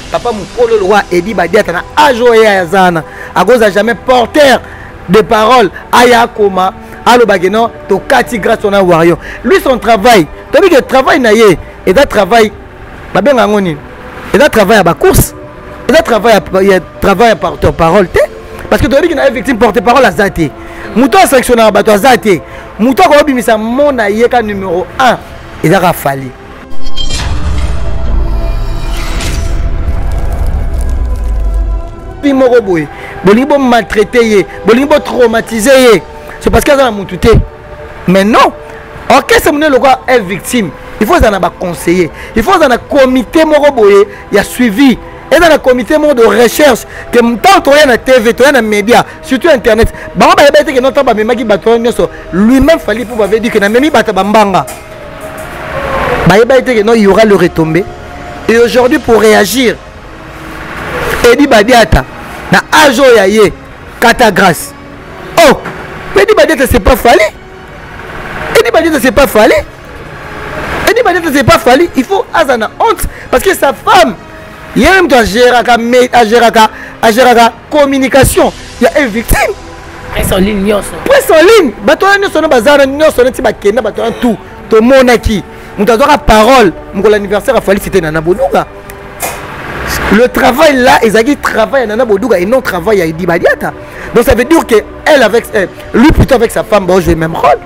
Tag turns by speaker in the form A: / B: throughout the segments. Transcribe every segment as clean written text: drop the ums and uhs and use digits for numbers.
A: papa mukolo le roi Edi Badiata na ajoye ya zana à cause à jamais porteur de parole aya koma allo bageno to kati grâce on a wario lui son travail tu dis que travail na ye et da travail ba benga ngoni et da travail à ba course et da travail à porteur parole te parce que tu dis qu'il a victime porte parole à zate muto sélectionneur ba to zate muto ko bimisa mona yeka numéro 1 et da rafali moko boye bolingi bo maltraité bolingi bo traumatisé c'est parce qu'elle a mututé mais non orchestre mone le quoi est victime il faut en avoir conseiller il faut en un comité moko boye il y a suivi et dans le comité moko de recherche que tant to na TV to na média surtout internet ba ba bete que non ba memaki bato nyoso lui-même fallait pour avait dit que na memi bata bambanga ba bete que non il y aura le retombé et aujourd'hui pour réagir Edi Badiata na ajo ya ye kata grâce oh Edi Badiata c'est pas fallu Edi Badiata c'est pas fallu Edi Badiata c'est pas fallu il faut azana honte parce que sa femme il même doit gérer à gérer communication il y a une victime
B: presse en ligne
A: presse en ligne bato nyonso na bazana nyonso na ti bakenda bato tout to monaki muto azoka parole mon anniversaire a fallu c'était Nana Boduga. Le travail là, Ezagi travaille à Nana Boduga et non travaille à Edi Badiata. Donc ça veut dire que elle avec lui plutôt avec sa femme, bon, joue le même rôle.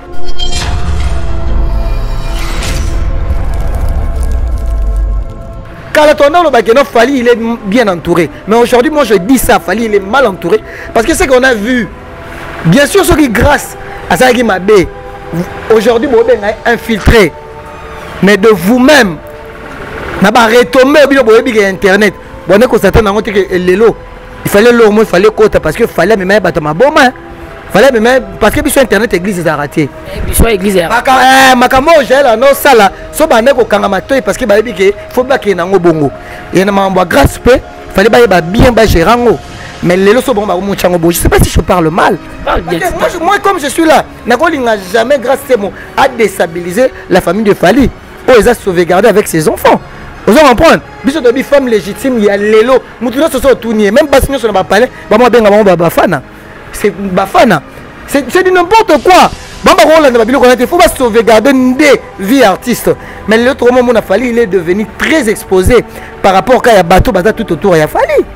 A: Quand le Bakeno Fali, il est bien entouré. Mais aujourd'hui, moi je dis ça, Fali, il est mal entouré. Parce que c'est qu'on a vu, bien sûr, ceux qui grâce à Zagi Mabé, aujourd'hui, vous avez infiltré. Mais de vous-même, vous avez retombé au Internet. Bon, on constate que l'élo, il fallait l'homme, il fallait côté parce que fallait me mettre ma bombe. Fallait me mettre parce que sur internet église a raté.
B: Sur église a raté.
A: Makamo j'ai la non ça là. So ba neko kangamato parce que ba bi que faut pas qu'il nango bongo. Et na mamba grâce peu, fallait ba bien ba gérango. Mais les so bon ba mo chango bo. Je sais pas si je parle mal. Moi comme je suis là, Nakoli n'a jamais grâce ces mots à déstabiliser la famille de Fali. Oh, ils a sauvegardé avec ses enfants. Vous allez comprendre. Biso de femme légitime, il y a l'élo. Moutouno se sont tournés. Même pas si nous sommes pas parlé. Bah moi ben bafana. C'est bafana. C'est du n'importe quoi. Il faut pas sauvegarder des vies artistes. Mais l'autre moment, on a fallu, il est devenu très exposé par rapport à bateau tout autour. Il a fallu.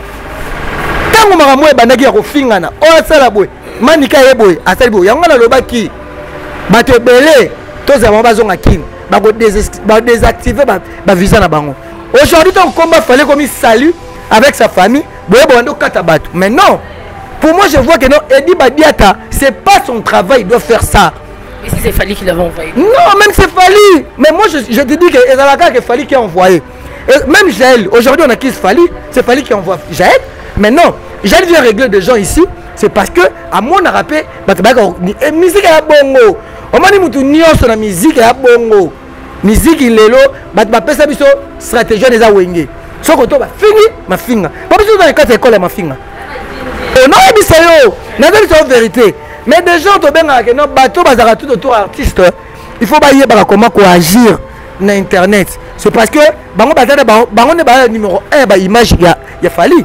A: Tant que je suis banagi à Rofingana, oh ça la boue, manika eboue, à ça boue. Yangana le baki, bateau belé, tous avant bazon à kin, désactiver ma visa na bango. Aujourd'hui, ton combat fallait comme il salue avec sa famille, boue katabatou. Mais non. Pour moi, je vois que non, Edi Badiata, c'est pas son travail, il doit faire ça.
B: Et si c'est Fali qui l'avait envoyé?
A: Non, même c'est Fali. Mais moi, je te dis que c'est la carte que Fali qui a envoyé. Et même Jaël, aujourd'hui, on acquise Fali, c'est Fali qui envoie Jaël. Mais non, Jaël vient régler des gens ici, c'est parce que, à mon rappel, la musique est bongo. On m'a dit que la musique est bongo. Musique, il est là, je vais faire stratégie des Awenge. Ce que tu as fini, ma finger. Pas besoin dans les 4 écoles, ma finger. Non, c'est la vérité. Mais des gens qui ont bateau tout autour artiste, il faut pas comment agir sur internet. C'est parce que on est numéro 1 image il y a fallu.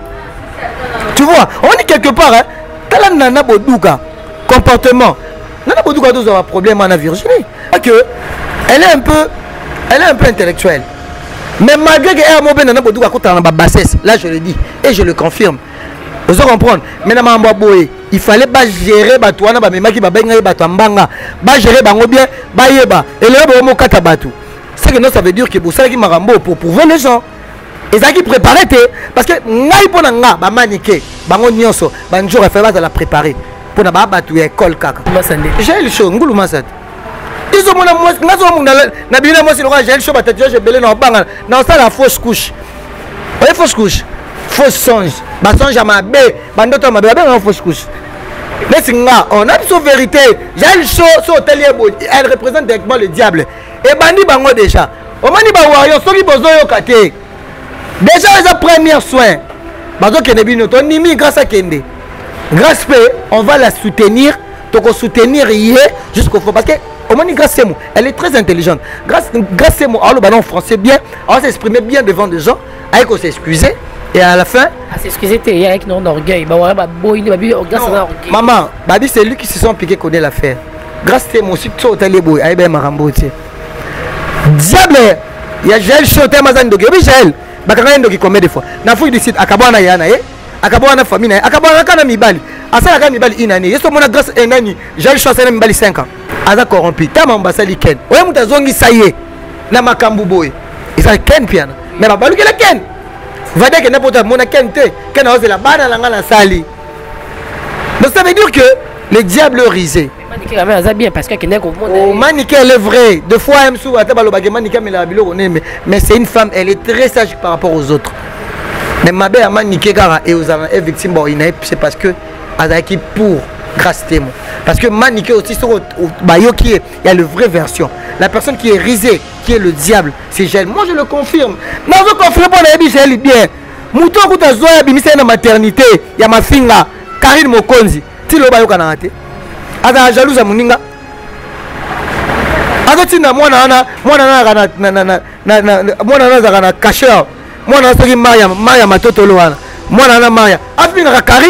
A: Tu vois, on est quelque part hein. Nana Boduga comportement. Nana Boduga a un problème en Virginie. Que elle est un peu intellectuelle. Mais malgré que elle a Nana Boduga contre la bassesse, là je le dis et je le confirme. Vous allez comprendre. Maintenant, il fallait pas gérer Batouana, qui va gérer Batouambanga, gérer Bango bien, Bayeba, et le mot Katabatu. C'est que non, ça veut dire que vous savez qui Marambo pour prouver les gens. Et ça qui prépare, parce que Naï Ponanga, Maniké, Bango Nyonso, Banjo a fait la préparer pour na Batou école Kaka. J'ai le show, Ngoulou Massad. Ils ont mon amour, n'a bien moi, c'est le roi, j'ai le show, j'ai belé dans la fausse couche. Vous fausse couche. Fausse songe, songe à ma baie, bandoto ma baie, fausse couche. Mais c'est on a une vérité. J'ai le show sur hôtelier, elle représente directement le diable. Et bandi bango déjà. On m'a dit bawayo, ceux qui besoin yo kate. Déjà les premiers soins. Bazo kenebi noto nimi grâce à Kende. Grâce à on va la soutenir, donc soutenir hier jusqu'au fond parce que Omani Grâce Semo, elle est très intelligente. Grâce Semo, alors en français bien, elle s'exprimer bien devant des gens, elle s'excuser. Et à la fin,
B: s'excuser, il y a avec non orgueil.
A: Maman, Babi, c'est lui qui se sont piqué connaît l'affaire. Grâce Semo, aussi, tout au téléboy, elle est marambo. Diable, il y a Jaël Choté Mazan de Gébi Jaël. Bakanga Ndoki combien de fois? Na fouille du site, Akabana Yana, Akabana famille, Akabana Kana Mibali. Asala Mibali inani. Yeso mona grâce enani. Jaël Choté Mibali 5 ans. Aza corrompu. Tama ambasali Ken. Oye mutazongi saye. Na makambu boy. Isa Ken piana. Mais babalu kela Ken. Va dire que n'importe mona Ken te. Ken a osé la bana langa la sali. Donc ça veut dire que le diable risé. Maniké elle est vraie. Deux fois elle me souvient mais c'est une femme, elle est très sage par rapport aux autres. Mais ma belle Maniké Gara et aux est victime c'est parce que Azaki pour Grâce Témoin. Parce que Maniké aussi sur Bayo qui est, il y a la vraie version. La personne qui est risée, qui est le diable, c'est Jaël. Moi je le confirme. Non, je confirme pas la Jaël bien. Mouton Kouta Zoya Bimisa na maternité, il y a ma fille là, Karine Mokonzi. Tu le Bayo Kanate. Aza jalouse muninga azotina mwana na zakana cacheur mwana soki maya matotolo wana mwana na maya afina ka kari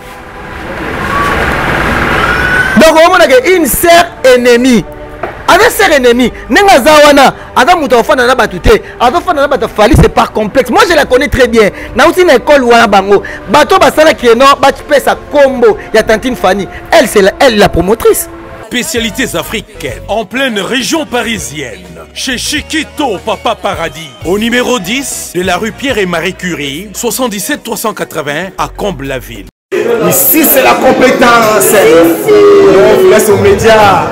A: donc on a une sœur ennemie avec sœur ennemie nenga zawana aza muto ofana na batute azofana na batafali c'est par complexe. Moi je la connais très bien na uti na école wana bango bato basala qui non ba pesa combo ya tantine Fanny elle c'est elle la promotrice.
C: Spécialités africaines en pleine région parisienne chez Chiquito Papa Paradis au numéro 10 de la rue Pierre et Marie Curie 77 380 à Comble-la-Ville.
D: Ici c'est la compétence. On vous laisse aux médias.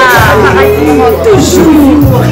D: Toujours.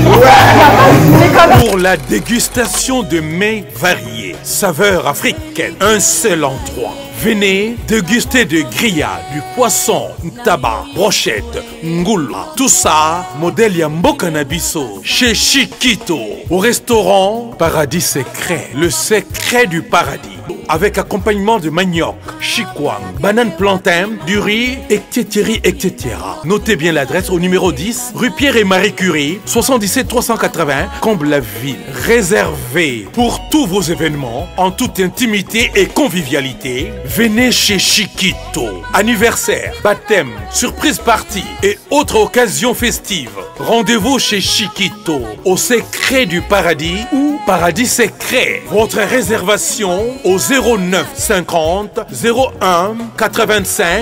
C: Pour la dégustation de mets variés, saveurs africaines, un seul endroit. Venez déguster de grillades, du poisson, tabac, brochette, ngoula. Tout ça, modèle Yamboka Nabiso, chez Chiquito, au restaurant Paradis Secret, le secret du paradis. Avec accompagnement de manioc, chikwang, banane plantain, du riz, etc. Notez bien l'adresse au numéro 10, rue Pierre et Marie Curie, 77 380, Comble-la-Ville. Réservé pour tous vos événements, en toute intimité et convivialité. Venez chez Chiquito. Anniversaire, baptême, surprise party et autres occasions festives. Rendez-vous chez Chiquito, au secret du paradis ou Paradis Secret. Votre réservation au 09 50 01 85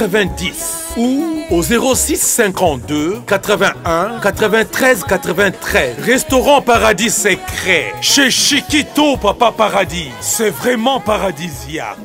C: 90 ou au 06 52 81 93 93. Restaurant Paradis Secret chez Chiquito Papa Paradis. C'est vraiment paradisiaque.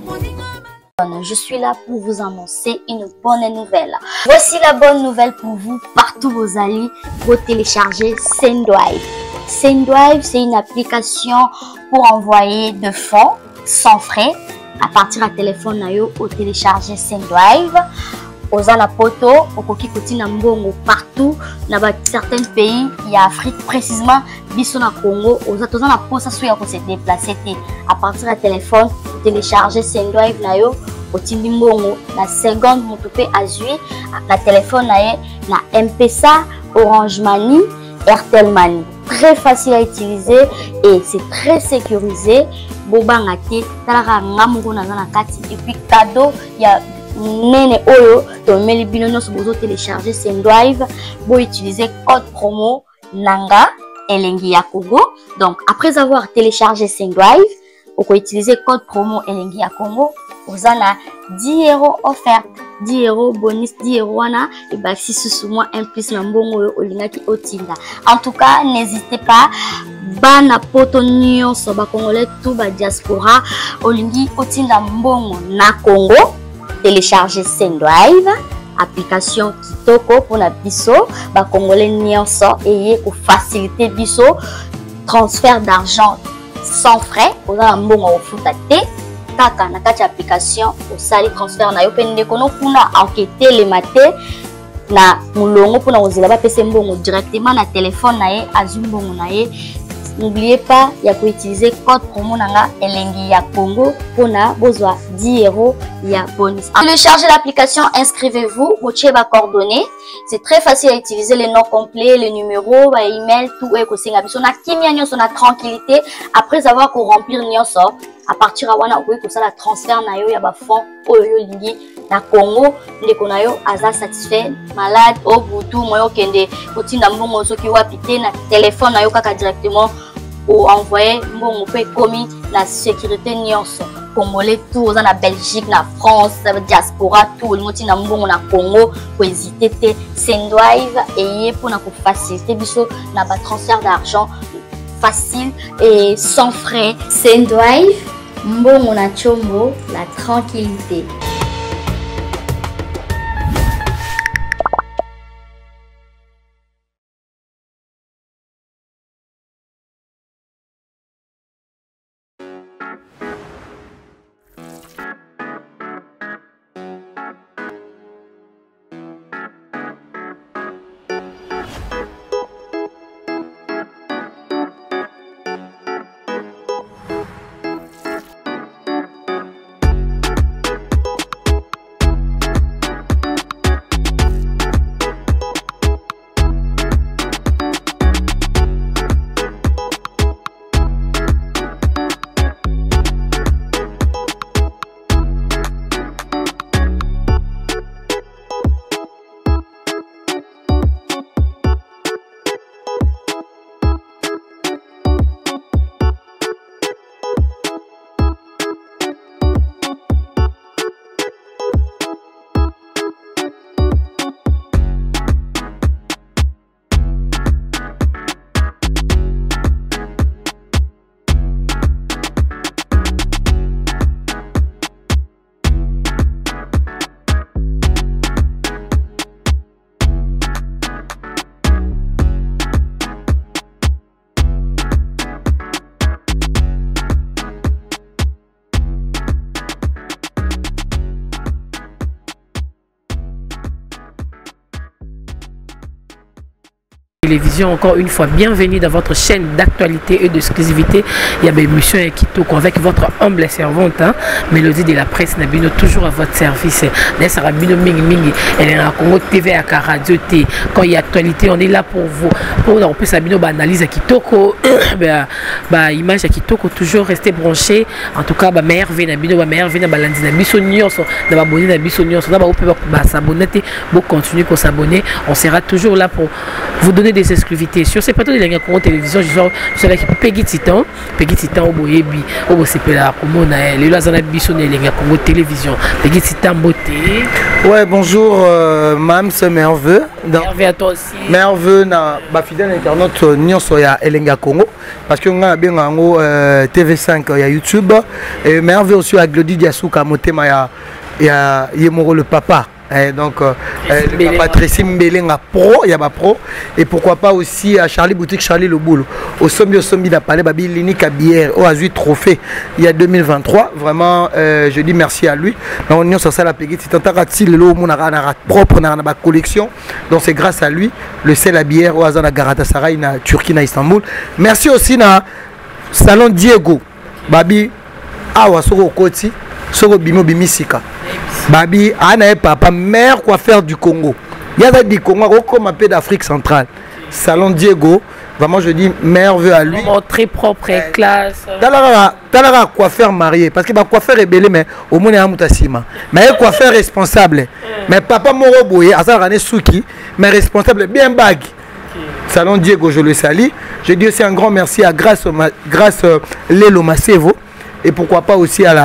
E: Je suis là pour vous annoncer une bonne nouvelle. Voici la bonne nouvelle pour vous, partout vos alliés, vous téléchargez Sendrive. Sendrive, c'est une application pour envoyer de fonds sans frais à partir du téléphone nayo au télécharger Sendrive. Aux anapoto, au koki koti na mbongo partout dans certains pays, il y a Afrique précisément, biso na Congo, aux autres na posa souya ko se déplacer à partir du téléphone, télécharger Sendrive nayo, au tindi mbongo na seconde motope azui na téléphone naye na M-Pesa, Orange Money, Airtel Money. Très facile à utiliser et c'est très sécurisé. Bobanga te talaka ngamungo na kati et puis cadeau il y a nene oyo to meli bino no bozo télécharger Sendrive bo utiliser code promo nanga elengi ya Congo. Donc après avoir téléchargé Sendrive vous pouvez utiliser code promo elengi ya Congo. Vous avez 10 € offert, 10 € bonus, 10 € wana et bah si sous moi un plus na mbongo olingaki otinda. En tout cas, n'hésitez pas bana poto nyonso ba congolais tout ba diaspora olingi otinda mbongo na Congo, télécharger Sendrive, application kitoko pour la biso ba congolais nyonso et pour faciliter biso transfert d'argent sans frais pour la mbongo ofutate. Kaka na kati application au sali transfert na yo pende kono kuna enquêter les maté na mulongo pona ozela ba pese mbongo directement na téléphone na ye azumbongo na ye n'oubliez pas, il y a utiliser code promo nanga Elengi ya Congo pour na besoin 10 €, il y a bonus. Téléchargez l'application, inscrivez-vous, vous avez vos coordonnées. C'est très facile à utiliser, les noms complets, les numéros, les emails, tout est possible. On a kimia nyonso na tranquillité après avoir remplir nyonso. À partir de wana okoki kosala transfert na yo ya ba fonds oyo lingi na Congo ndeko na yo aza satisfait malade au butu moyo kende kotinda mbongo soki wapi te na téléphone na yo kaka directement ou envoyer mbongo pe komi na sécurité nyonso congolais tout oza na Belgique na France diaspora tout lingotinda mbongo na Congo ko hésiter te Sendwive eye pour na ko faciliter biso na ba transfert d'argent facile et sans frais. Sendwive, mbongo na chombo, la tranquillité.
B: Télévision, encore une fois, bienvenue dans votre chaîne d'actualité et d'exclusivité. Il y a l'émission Kitoko avec votre humble servante, hein, Mélodie de la presse Nabino, toujours à votre service. Nabino Mingi Mingi, elle est en Congo TV à Radio T. Quand il y a actualité, on est là pour vous. Pour on peut Sabino analyse à Kitoko, image à Kitoko, toujours rester branché. En tout cas, meilleur V Nabino, meilleur V Nabalandi Nabiso Nyonso, Nababonné Nabiso Nyonso, s'abonner, pour continuer pour s'abonner. On sera toujours là pour vous donner des exclusivités sur ces plateaux de la Congo Télévision. Je suis avec Peggy Titan au Boyebi, au Bosepela, au Mona, les Lazana Bissonné, les Congo Télévision. Peggy Titan Beauté.
A: Ouais, bonjour, Mam, c'est Merveux.
B: Merveux à toi aussi.
A: Merveux, na fidèle internaute Nyonso ya Elenga Congo, parce que on a bien en TV5 ya YouTube. Et Merveux aussi à Glody Diasuka, Motema ya Yemoro le papa. Donc, Patricie Mbelenga pro, il y a pro. Et pourquoi pas aussi à Charlie Boutique, Charlie Le Boulot. Au Sombi d'Apalé, Babi Linik à Bière, au Azui Trophée, il y a 2023. Vraiment, je dis merci à lui. On est sur ça la Peggy. C'est un tarati, le lot, mon propre, on a ma collection. Donc, c'est grâce à lui, le sel à bière, au Azana Galatasaray, na Turquie, na Istanbul. Merci aussi na Salon Diego, Babi, Awa Soro Koti, Soro Bimo Bimisika. Babi, Anna papa, meilleur coiffeur du Congo. Il y a des Congo, comme un peu d'Afrique centrale. Salon Diego, vraiment je dis merveilleux à lui.
B: Très propre et classe.
A: Talara coiffeur marié, parce que ma coiffeur est belé, mais au moins il y a un moutassima. Mais un coiffeur responsable. Mais papa Moro Boye, Azarane Souki, mais responsable, bien bague. Salon Diego, je le salue. Je dis aussi un grand merci à grâce Lelo Masevo. Et pourquoi pas aussi à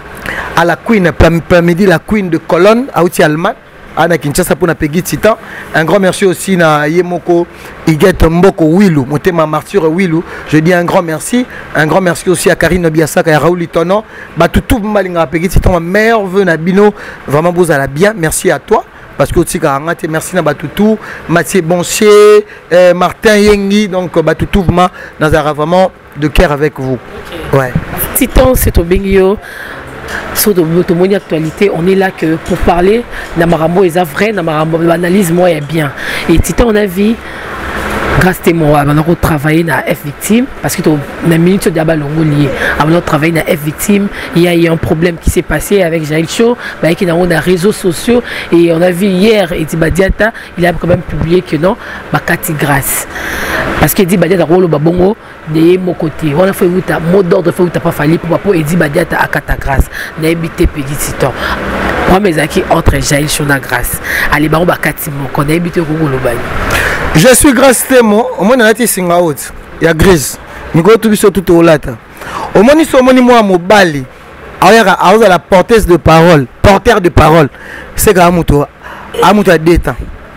A: la Queen, midi la Queen de Cologne, à Outi Allemagne, à Kinshasa pour Peggy Titan. Un grand merci aussi à Yemoko Iguet Mboko Wilou, Motema Martyr Wilou. Je dis un grand merci. Un grand merci aussi à Karine Biasaka et à Raoul Itono. Tout Malinga Peggy Titan, ma mère veut Nabino. Vraiment, vous allez bien. merci à toi. Parce que aussi merci à Batoutou, Mathieu Bonchier, Martin Yengi, donc Batoutou dans un vraiment de cœur avec vous. Okay. Ouais.
B: Titan, c'est au Bengio. Sur de actualité, on est là que pour parler. Namarambo est vrai, Namarambo l'analyse moi est bien. Et Titan, on a vu grâce témoin avant de travailler dans F victime parce que dans la minute de Longo lié avant de travailler dans F victime il y a eu un problème qui s'est passé avec Jaël Show qui est dans les réseaux sociaux et on a vu hier Edi Badiata il a quand même publié que non Bakati grâce parce que Edi Badiata rolo babongo de mon côté on a fait un mot d'ordre fait pas fallu pour Edi Badiata à Kata grâce n'a habité petit temps moi mes acquis entre Jaël Show na grâce allez baron Bakati mon qu'on a habité Rongolo bani.
A: Je suis grâce témoin, au moins il y a grise. Nous avons tout au latin. Au moins nous sommes moi mobali. Alors la porteuse de parole, porteur de parole. C'est que Amuto a détend.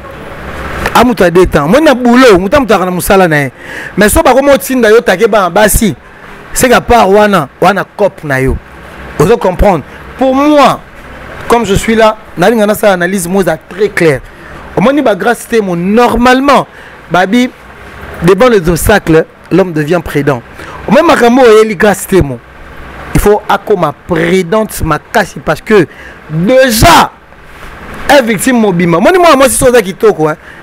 A: Amuto a détend. Moi na boulot, nous sommes dans musala na. Mais so ba komo tinda yo takeba basi. C'est que par wana cop na yo. Vous comprendre. Pour moi, comme je suis là, na ça analyse moi très clair. Au moins, grâce à mon normalement, babi, devant les obstacles, l'homme devient prudent. Au moins, grâce à mon, il faut ma prudente ma casse parce que déjà, un victime mobile. Moi, si c'est ça qui toque,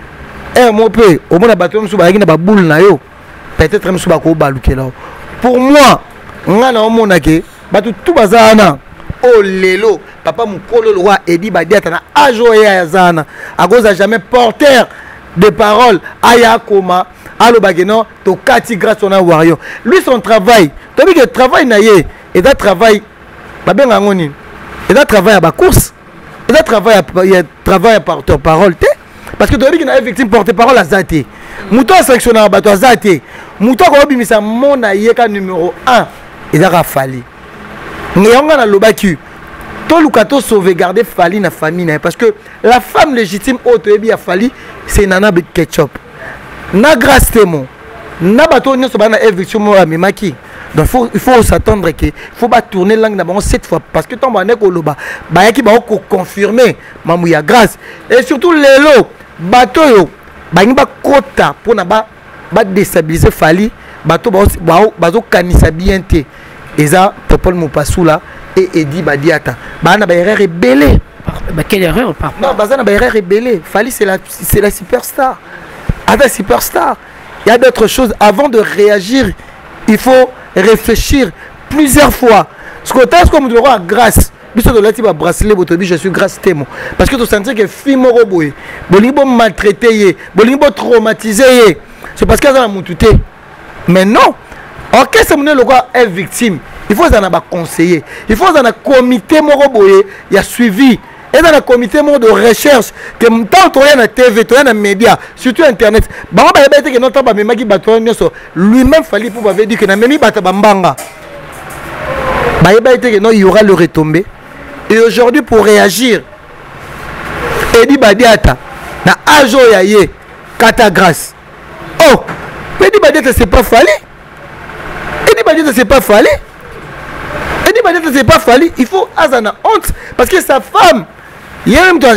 A: un mot peu, au moins, la boule na yo, peut-être même sous la pour moi, on a tout bazana. Oh lelo, papa mukolo le roi Edi Badiata na ajoya yazana. À cause jamais porteur de parole aya koma alo bageno to kati grâce on a wario. Lui son travail, tu as vu que travail na ye et da travail ba benga ngoni. Et da travail à ba course. Et da travail à porteur parole te parce que tu as vu qu'il a victime porteur parole à Zate. Mouto sélectionneur ba to Zate. Mouto ko bimisa mona yeka numéro 1 et da rafali. N'ayons lobaki tout le cateau sauvegarder Fali na famille parce que la femme légitime autoébi a Fali c'est Nana Bit Ketchup na grâce témoin na bateau n'y a pas na éviction moi maki donc il faut s'attendre que faut pas tourner langue d'abord cette fois parce que tant bané ko loba ba yaki ba ko confirmer mamu ya grâce et surtout lelo bateau yo ba ni ba kota pour na ba déstabiliser Fali bateau ba zo kanisa bien té Eza Popol Mopassoula et Edi Badiata. Bah na ba erreur rebelle.
B: Bah quelle erreur par
A: non, bah na ba erreur rebelle. Fali c'est la superstar. Avec superstar, il y a d'autres choses avant de réagir. Il faut réfléchir plusieurs fois. Ce que tu as comme tu vois grâce. Biso de lati ba bracelet botobi je suis grâce témoin parce que tu sentais que fille moro boy. Bolibo maltraité, bolibo traumatisé. C'est parce que ça a montuté. Mais non. Ok, c'est le roi est victime. Il faut un conseiller. Il faut un comité moroboye. Il y a suivi. Et dans le comité de recherche, que tant que tu as la TV, tu as les médias, surtout Internet, lui-même fallait pour dire que il y aura le retombé. Et aujourd'hui, pour réagir, Edi Badiata, na ajo yaye, kata grâce. Oh, Edi Badiata, c'est pas fallu. Edi Badiata c'est pas fallu. Edi Badiata c'est pas fallu. Il faut azana honte parce que sa femme, il y a même à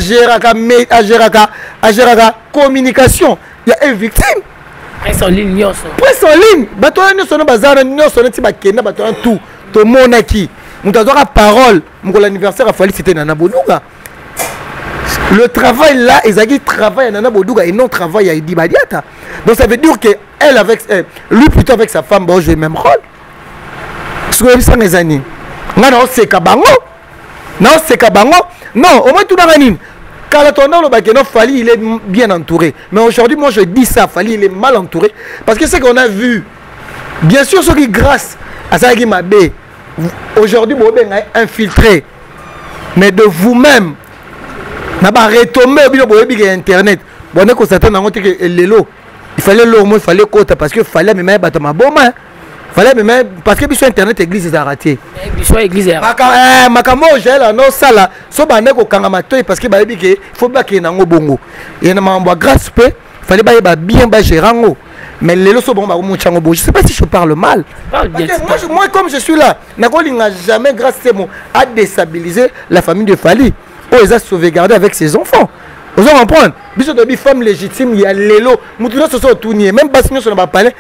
A: gérer la communication. Il y a une victime.
B: Presse en ligne.
A: Presse en ligne. Bato nous sommes bazar, nous sommes ti bakena bato tout. To monaki. Nous avons la parole. Mon anniversaire a fallu c'était Nana Bodouga. Le travail là, Ezagi travaille à Nana Bodouga et non travaille à Edi Badiata. Donc ça veut dire que elle avec lui plutôt avec sa femme bon, j'ai le même rôle. Ce que ça mes années. Non c'est kabango. Non c'est kabango. Non, au moins tout dans la ligne. Quand le tonneau le Fali il est bien entouré. Mais aujourd'hui moi je dis ça, Fali il est mal entouré parce que c'est qu'on a vu. Bien sûr ceux qui grâce à ça qui m'a bé. Aujourd'hui vous avez infiltré. Mais de vous-même n'a pas retombé au bio internet. Bon on s'attend à que lelo. Il fallait l'homme, il fallait côté parce que fallait me mettre ma bombe. Fallait me mettre parce que sur internet église a raté.
B: Église a raté.
A: Makamo gela non sala so bande ko kangama toy parce que ba bi que faut pas que nango bongo. Et na mamba grâce pe fallait ba bien ba gérango. Mais les lots sont bons, je ne sais pas si je parle mal. Moi, comme je suis là, Nagoli n'a jamais, grâce à moi, à déstabiliser la famille de Fali. Oh, ils ont sauvegardé avec ses enfants. Vous allez comprendre. Biso de femme légitime, il y a l'élo. Moutouno se sont tournés. Même pas si nous sommes pas parlé,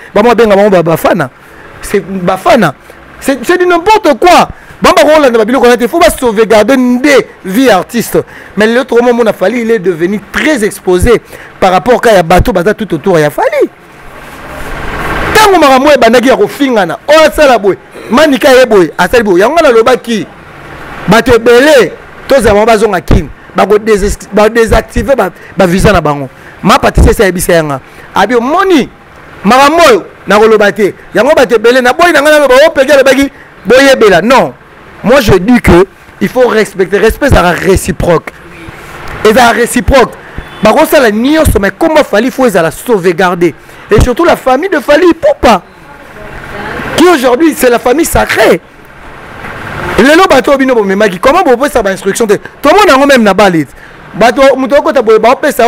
A: c'est Bafana. C'est du n'importe quoi. Il faut pas sauvegarder des vies artistes. Mais l'autre moment, il est devenu très exposé par rapport à un bateau tout autour. Il a fallu. ntango makambo ebandaki ya kofingana oyo asala boye manika ye boye asali boye yango nalobaki bato ebele tozala bango bazonga kini badésactive bavisa na bango mapatisi esi ayebisa yanga abi omoni makambo oyo nakoloba te yango bato ebele na boyi na ngai naloba opeki alobaki boyebela non. Moi je dis que il faut respecter, respect ezala réciproque, ezala réciproque. Bakosala nyonso mais comment Fally faut ezala sauvegarder, et surtout la famille de Fally Ipupa qui aujourd'hui c'est la famille sacrée. Lelo bato bino bomemaki comment bopesa ba instruction te tout le monde nango même na balit bato mutoko ta boye ba opesa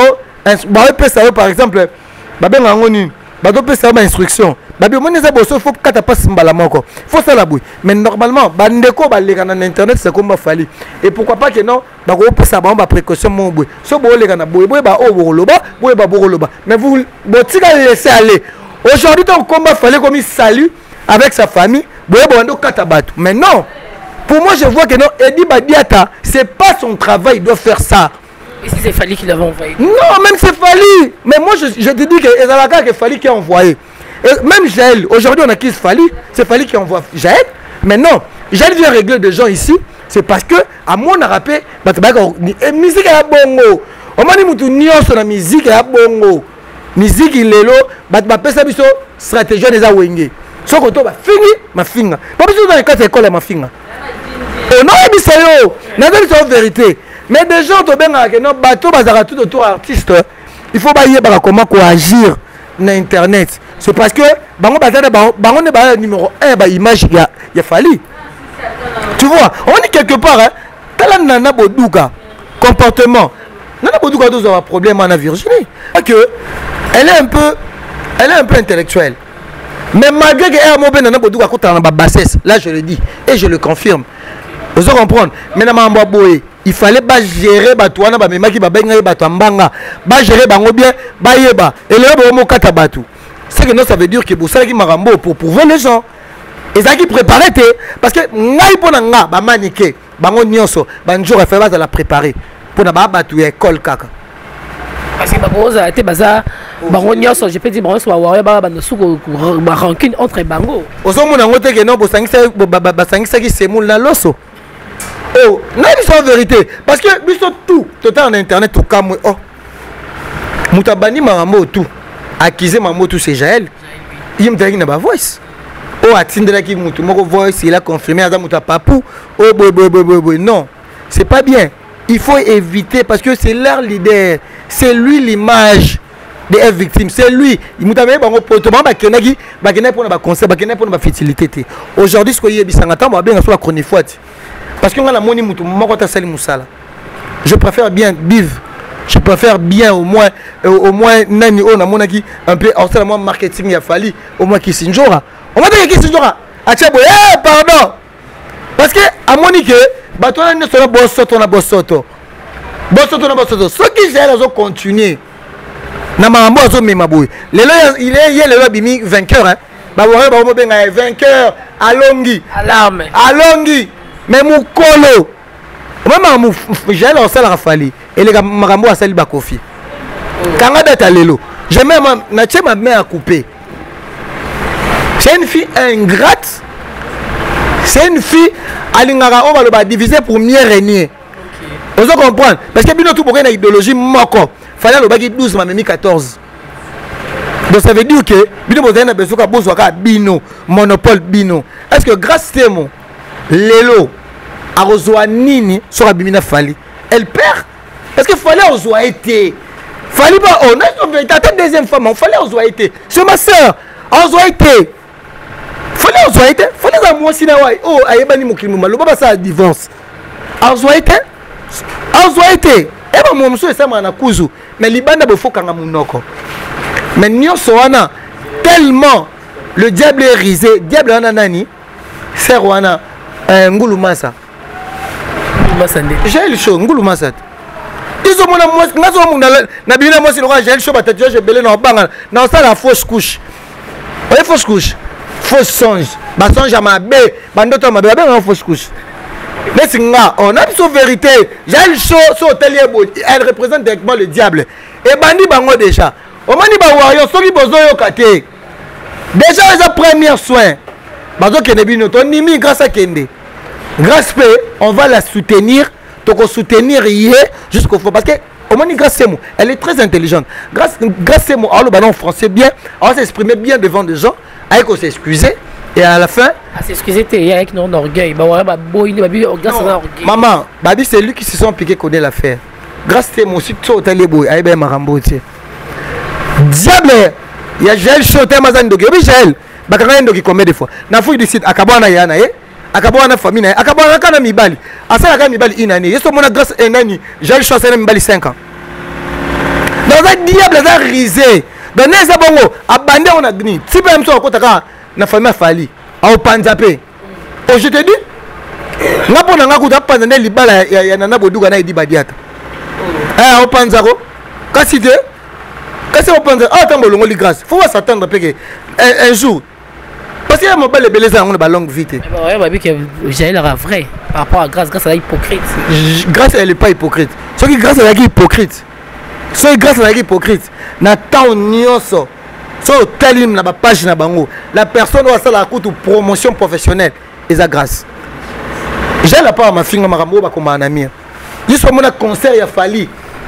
A: o par exemple babenga ngo nini bato pesa ba instruction babi omoni za boso faut kata passe mbala moko faut ça la boue mais normalement bandeko baleka na internet c'est comme Fally et pourquoi pas que non bako pesa ba précaution mon boue so bo leka na boye ba o boloba boye ba boloba mais vous botika laisser aller aujourd'hui ton combat Fally comme il salue avec sa famille boye bando kata bato mais non. Pour moi, je vois que non, Eddie Badiata, c'est pas son travail, il doit faire ça.
B: Et si c'est Fally qui l'avait envoyé?
A: Non, même c'est Fally. Mais moi, je te dis que c'est Fally qui a envoyé. Et même Jaël, aujourd'hui, on a qui Fally, c'est Fally qui envoie Jaël. Mais non, Jaël vient régler des gens ici, c'est parce que, à mon rappel, musique est bongo. On m'a dit que nous sur la musique est bongo. Musique, il est là, il stratégie des awenge. Ce que tu as fini, ma finga. Pas besoin dans les cas d'école, ma finga. Non, mais c'est la vérité. Mais des gens qui ont bateau, tout autour artiste, il faut pas comment agir sur internet. C'est parce que bango est numéro 1 image il y a Fally. Tu vois, on est quelque part hein. Tala nana boduka comportement. Nana boduka doit avoir problème en Virginie. Que elle est un peu intellectuelle. Mais malgré que elle a nana boduka contre la bassesse, là je le dis et je le confirme. Vous comprenez? Mais il fallait pas gérer batouana ba memaki ba benga batambanga ba gérer bango bien ba yeba et le ba kata batu. C'est que non ça veut dire que ça qui marambo pour prouver les gens. Et ça qui préparer parce que ngai pona nga ba manike bango nyonso ba njour fait ba la préparer pour na ba batu école kaka.
B: Parce que bagoza été baza bango nyonso je peux dire bango soit wa ba no suko ba rancune entre bango.
A: Ozomona ngote que non bo sangisa ki semul na loso. Oh, non, c'est la vérité. Parce que, tout est en internet, tout comme, oh, Moutabani Maramo, tout, acquisé Maramo, tout, c'est Jaël. Il me dit, il n'a pas voice. Oh, Atindra qui moutou, mon voice, il a confirmé, Adam Moutapapou. Oh, boy, non, c'est pas bien. Il faut éviter, parce que c'est leur leader, c'est lui l'image des victimes, c'est lui. Il m'a dit, aujourd'hui, ce qu'il y a, c'est la parce que je préfère bien vivre, je préfère bien au moins nani on a mon qui un peu en marketing il a fallu au moins qui s'injora. On m'a dit qui s'injora. Achabo pardon. Parce que à Monique bateau ne sera bossoto na bossoto. Bossoto na bossoto. Ce qui j'ai raison continuer. Na mambo zo memaboy. Il est le bimi vainqueur hein. Ba mo benga vainqueur alongi.
B: Alarme.
A: Alongi. Mais mon colo, même j'ai lancé la Fally et les marambo à sali bakofi. Quand on est à l'élo, j'ai même ma main à couper. C'est une fille ingrate. C'est une fille alingara on va le diviser pour mieux régner. Vous comprenez? Parce que bino tout pour une idéologie moko. Fallait le bagi 12 ma mimi 14. Donc ça veut dire que bino besoin de besoin ka bino monopole bino. Est-ce que grâce à moi Lelo a rejoint Nini sur Abimina Fally. Elle perd. Parce que Fally a rejoint été. Fally pas honnête. T'as ta deuxième femme. Fally a rejoint été. C'est ma soeur. A rejoint été. Fally a rejoint été. Fally a moi si nawai. Oh, ayebani mokimuma. Le baba ça a divorce. A rejoint été. A rejoint été. Et ben mon monsieur ça m'a na kuzu. Mais libanda bofo kanga munoko. Mais nyonso wana tellement le diable est risé. Diable wana nani? C'est wana. Ngulu Massa. J'ai le show, Ngulu Massa. Ils ont mon na bina moi c'est le j'ai le show batatu j'ai belé na banga na ça la fausse couche. Ouais fausse couche. Fausse songe. Ba songe à ma bé, bandoto ma bé na fausse couche. Mais c'est nga, on a une vérité. J'ai le show sur hôtelier elle représente directement le diable. Et bandi bango déjà. On m'a dit ba wayo soki bozo yo kate. Déjà, les premiers soins. Grâce à Kende. Grâce P, on va la soutenir. Donc, soutenir jusqu'au fond. Parce que, au moins, grâce à moi, elle est très intelligente. Grâce à moi, alors, en français bien, on va s'exprimer bien devant des gens, avec on s'excuser. Et à la fin.
B: Ah, s'excuser, tu es avec non orgueil.
A: Maman, Babi, c'est lui qui se sont piqué connaît l'affaire. Grâce à moi, si tu es au Talibou, aïe ben Marambo, diable, il y a Jaël Choté Mazan Dogi. Oui, Jaël, Bakarayen Dogi combien de fois. N'a fouille du site, Akabana Yana, Akabana famille, Akabana Kana Mibali. Asala Mibali une année. Yeso mona grâce à un année. Jaël Choté Mibali 5 ans. Dans un diable, ça risé. Dans les abongo, abandé on a gni. Si même ça, Kotaka, na famille Fali, au Panzapé. Oh, je te dis, n'a pas n'a pas de libala, il y en a beaucoup de di badiata. Au Panzaro, qu'est-ce que qu'est-ce qu'on pense? Ah, tant que les grâce, faut s'attendre un jour. Parce qu'il y a mon bel beleza, on a longue vite.
B: Oui, que Jaël era vrai par rapport à grâce à la hypocrite.
A: Grâce elle n'est pas hypocrite. Ce qui grâce à la hypocrite. Ce qui grâce à la hypocrite. N'attend nioso. So talim na ba page na bango. La personne doit faire la coûte promotion professionnelle. Et ça grâce. J'ai la part ma fille marambo ba comme un ami. Juste mon concert il a fallu.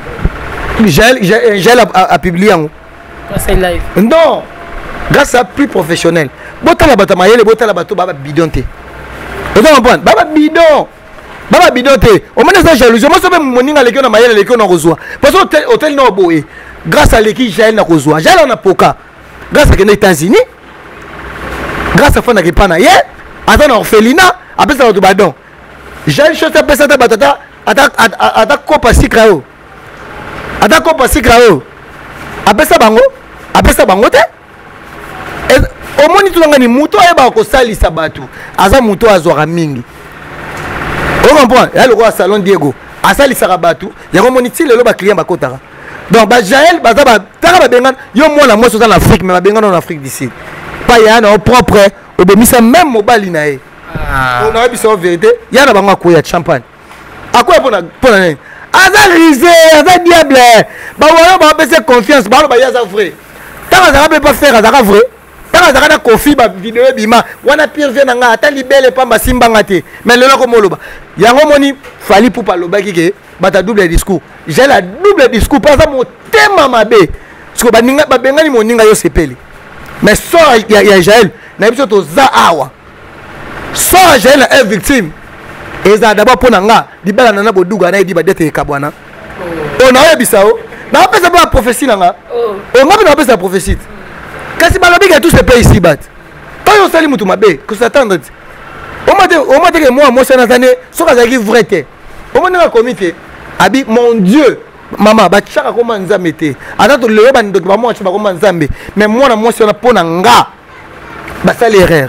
A: J'ai a publié en
B: live.
A: Non. Grâce à plus professionnel. Bota la bata mayele bota la bato baba bidonte. Et donc baba bidon. Baba bidonte. On m'a dit jalousie. Moi ça même moninga leki na mayele leki na rezoa. Parce que hôtel no boé. Grâce à l'équipe Jaël na rezoa. Jaël na poka. Grâce à les États-Unis. Grâce à Fana Kipana. Yeah. Attends orphelinat. Après ça badon. Jaël chose après ça batata. Attaque copa sikrao. Attaque pas si grave. Après ça bango te. Au moins tu l'as ni muto et ba ko sali sabatu. Aza muto azora mingi. On comprend. Il y a le roi salon Diego. Asali sarabatu. Il y a comme moniti le ba client ba kotara. Donc ba Jaël ba tara bengan yo moi la moi dans l'Afrique mais ba bengan en Afrique d'ici. Pas ya na propre au bemisa même mobile nae. On a dit en vérité, il y a na bango ko ya champagne. À quoi pour na Aza risé, aza diable. Bah voilà, bah baisser confiance, bah bah yaza vrai. Tant que ça pas faire, aza vrai. Tant que ça na confi ba vidéo bima, wana pire vient nga, ata libelle pas ma simba ngate. Mais le lako moloba. Yango moni fali pour pas loba kike, bah ta double discours. J'ai la double discours pas ça mon thème mabe. Parce que bah ninga ba benga ni moninga yo sepeli. Mais so ya Jaël, na biso to za awa. So Jaël est victime. Et ça d'abord pour nanga di bala nana boduga na di badete kabwana on a bisao na pas ça ba prophétie nanga on va pas ça prophétie kasi balobi que tout ce pays ici bat pas on sali mutu mabe que s'attendre on m'a dit que moi ça n'attendait so ka zaki vrai té on m'a comité abi mon Dieu maman ba chaka comment nzamete ata to le ba ndoko ba moi chaka comment nzambe mais moi na moi ça na pona nga ba sali erreur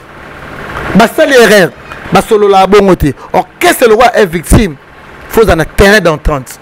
A: Basolo la bongote. Or qu'est-ce que le roi est victime? Faut dans un terrain d'entente.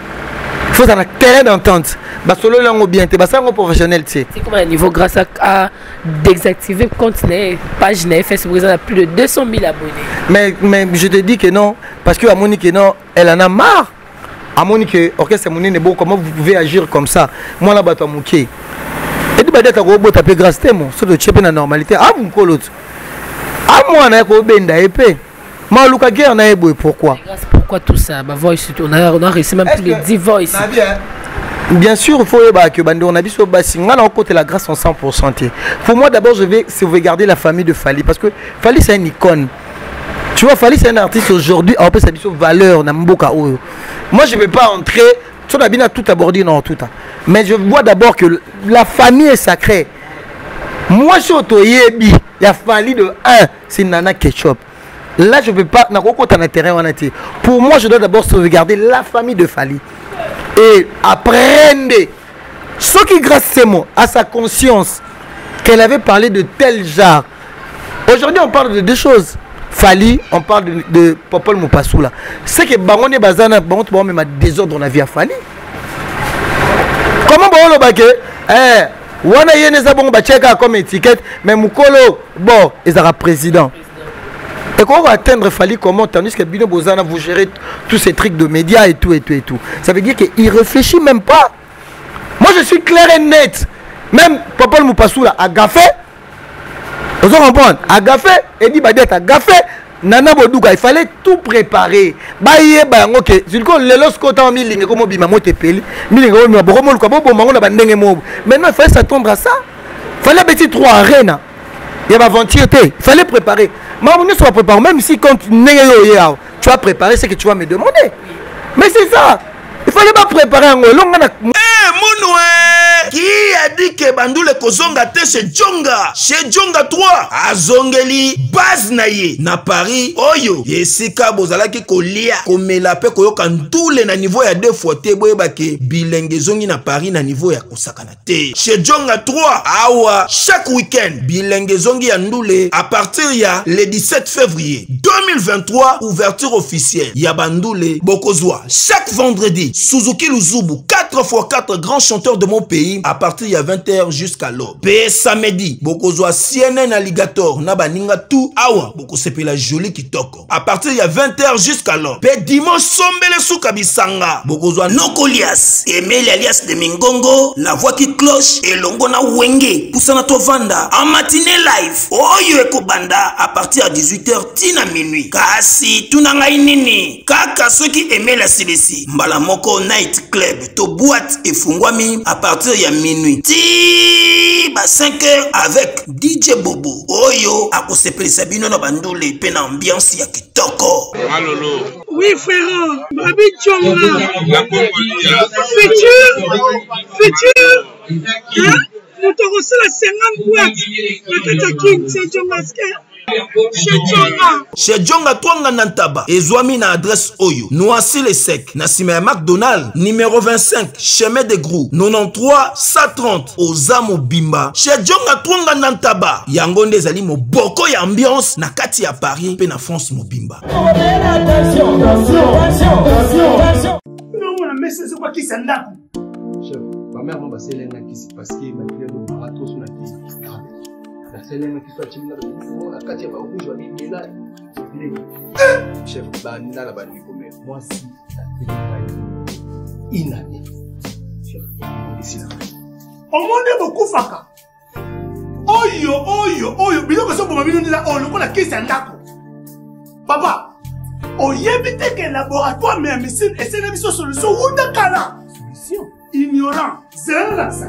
A: Basolo lango bien te basango professionnel tu.
B: C'est comme un niveau grâce à désactiver compte page Facebook a plus de 200 000 abonnés.
A: Mais je te dis que non parce que Amoni que non, elle en a marre. Amoni que orchestre Amoni n'est beau comment vous pouvez agir comme ça. Moi là bato mouké. Et tu vas dire que tu as grâce témoin sur le chepé la normalité. Ah vous me l'autre. Ah moi na ko benda épée. Moi Luka guerre na éboué pourquoi?
B: Pourquoi tout ça? Bah voice on a réussi même plus de 10 voice.
A: Bien sûr, il faut que bande on a dit sur Bassinga là côté la grâce en 100%. Pour moi d'abord je vais sauvegarder la famille de Fali parce que Fali c'est une icône. Tu vois Fali c'est un artiste aujourd'hui, on peut s'habiller sur valeur na mboka oyo. Moi je vais pas entrer sur la bina tout aborder non tout. Mais je vois d'abord que la famille est sacrée. Moi je suis autoyebi. Il a fallu de 1, c'est Nana Ketchup. Là, je ne peux pas. Pour moi, je dois d'abord sauvegarder la famille de Fali. Et apprendre ce qui, grâce à sa conscience, qu'elle avait parlé de tel genre. Aujourd'hui, on parle de deux choses. Fali, on parle de Popol Mopasoula. C'est que Barone Bazana, Baron même désordre dans la vie à Fali. Comment Baron Lobake wana yene za bongo bacheka comme étiquette mais mukolo bon ils sera président et quand on va atteindre Fali comment tandis que Bino Bozana vous gérez tous ces trucs de médias et tout ça veut dire qu'il réfléchit même pas. Moi je suis clair et net même Popol Mopasoula a gaffé Vous comprenez? À Gafé, et dit Badet à Gafé, Nana Bodouga, il fallait tout préparer. Baye, ok, c'est le cas, les lorsqu'on a mis les comme Bimamo Tepeli, maintenant il fallait s'attendre à ça. Il fallait petit 3 arènes. Il y avait aventure, il fallait préparer. Maman ne soit préparé, même si quand tu vas préparer, c'est que tu vas me demander. Mais c'est ça. Il fallait pas préparer un long.
D: Qui a dit que Bandoule Kozonga te chez Djonga 3 azongeli base naye na Paris oyo yesika bozalaki kolia komela pe koyoka ndule na niveau ya 2 fois te boyebake bilenge zongi na Paris na niveau ya kosakana te chez Djonga 3 awa chaque week-end bilenge zongi ya ndule à partir ya le 17 février 2023 ouverture officielle ya Bandoule Bokozwa chaque vendredi Suzuki Luzubu 4x4 grands chanteurs de mon pays à partir de 20h jusqu'à l'aube. Pe samedi, bokozwa CNN Alligator na baninga tout awa boko sepela joli kitoko. À partir de 20h jusqu'à l'aube. Pe dimanche sombele souka bisanga. Bokozwa Nokolias, Emile alias de Mingongo, la voix qui cloche et longo na wenge poussana tovanda en matinée live. Oyo ekobanda à partir de 18h tina minuit. Kasi tunanga inini. Kaka soki Emile Silesi. Mbala moko night club to boîte et fungwami à partir de minuit. Ti ba 5h avec DJ Bobo. Oyo akosepeli sabino na Bandoule pe na ambiance ya kitoko.
F: Malolo.
G: Oui frère, Babi Tchonga.
F: La Congolia.
G: Futur. Hein? Nous te reçons la 50 boîtes. La Katakin, c'est Tchongaske.
D: Chez Djonga Twanga Nantaba, Ezwami na adresse Oyo, Noisy les Secs, Nassime McDonald, numéro 25, chemin de Grou, 93 130, Ozamo Bimba. Chez Djonga Twanga Nantaba, Yangonde Zali mo boko ya ambiance, na kati ya Paris, pe na France mo Bimba.
G: Attention. Non, mais c'est quoi qui s'en a?
H: Chef, ma mère m'a passé l'un qui s'est passé, ma fille a marathon sur la vie. C'est l'un qui soit timide, la Katia va rouge, va bien là. Chef, la bande moi si la télé inane. Chef, ici là.
G: Au monde beaucoup faka. Oyo, bilo que ça pour ma vie là, on le connaît qui s'en a. Papa, oyebite que laboratoire mais médecine et c'est la solution ou d'accord. Solution ignorant, c'est la ça.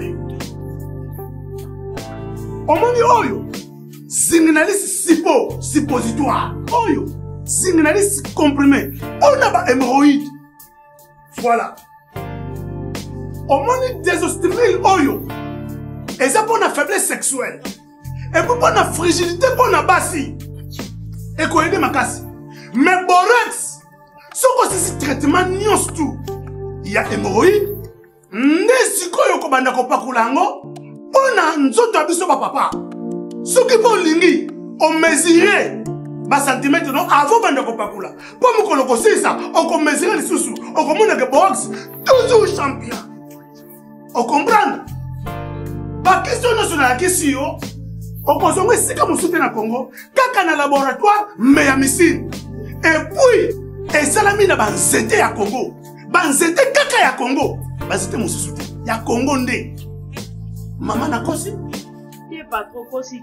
G: Omoni oyo signaliste suppositoire oyo signaliste comprimé on a ba hémorroïde voilà omoni désostérile oyo et ça pour la faiblesse sexuelle et pour la fragilité pour la basi et quoi aider makasi mais borex ce que c'est traitement nyos tout il y a hémorroïde nesiko yo ko banda ko pakulango. On a nzoto abiso ba papa. Soki po lingi, on mesure ba centimètre non avant bande ko pakula. Po mo ko loko sisa, on ko mesure les sous, on ko mona ke box toujours champion. On comprend? Ba question nationale question, on ko zongo sika mo soutenir na Congo, kaka na laboratoire mais ya missile. Et puis, et salami na ba nzete ya Congo. Ba nzete kaka ya Congo. Ba nzete mo soutenir. Ya Congo nde. Maman na kosi?
I: Il n'est pas trop kosi.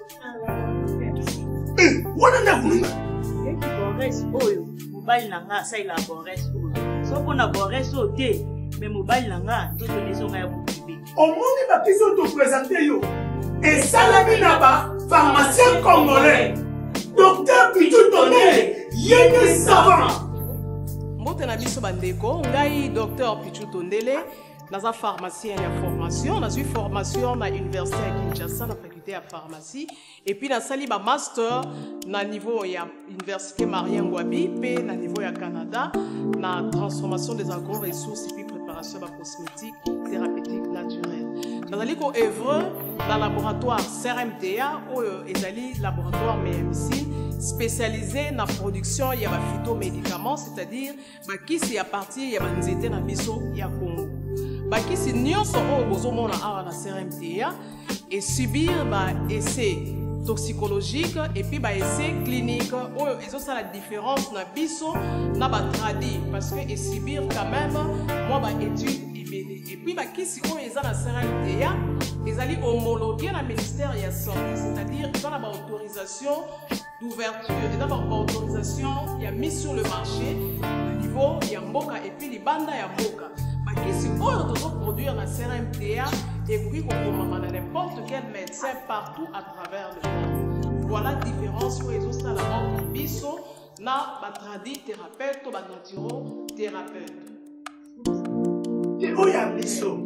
G: Wana na kununga?
I: Et qui boresse oyo, mobile nanga ça il a boresse oyo. So qu'on a boresse au thé, mais mobile nanga tout les gens ya boubi.
G: Au monde ba question te présenter yo. Et salami na ba pharmacien congolais. Docteur Pichou Tondele, yéné savant.
J: Mbotena biso bandeko, ngai docteur Pichou Tondele. Dans la pharmacie, il y a formation. Dans une formation à l'université à Kinshasa, la faculté de pharmacie. Et puis, dans le master, dans le niveau de l'université Marien Ngouabi, puis dans le niveau du Canada, dans la transformation des agro-ressources et puis préparation de la cosmétique thérapeutique naturelle. Dans le œuvre, dans le laboratoire CRMTA, où il y a un laboratoire MMC spécialisé dans la production de phytomédicaments, c'est-à-dire qui c'est à partir de nzete na biso ya Congo. Qui c'est nyonso o bozomona awa na CRMTA et subir essai toxicologique et puis essai clinique où ils ont ça la différence na biso na tradi parce que et subir quand même moi étude ebele. Et puis bakisi oyo eza na CRMDA ezali homologué na ministère ya santé, c'est-à-dire ils ont la autorisation d'ouverture, ils ont la autorisation ya mise sur le marché au niveau ya mboka et puis libanda ya mboka. Bakisi oyo tozo produire na CRMDA et puis kokomama na n'importe quel médecin partout à travers le monde. Voilà la différence où ils ont ça la entre biso na batradi thérapeute ou banaturo thérapeute.
G: Et où y a biso?